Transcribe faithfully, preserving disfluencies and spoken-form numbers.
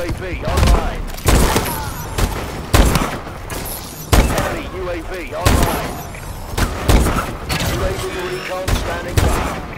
A V online. Enemy U A V online. U A V recon standing by.